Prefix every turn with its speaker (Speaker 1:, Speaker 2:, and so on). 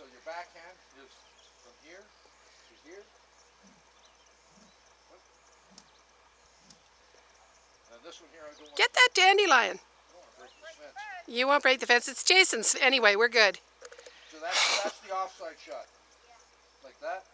Speaker 1: so your backhand is from here to here. And this one here, I don't want
Speaker 2: Get that dandelion.
Speaker 1: to break this fence.
Speaker 2: You won't break the fence. It's Jason's. Anyway, we're good.
Speaker 1: So that's the offside shot. Like that.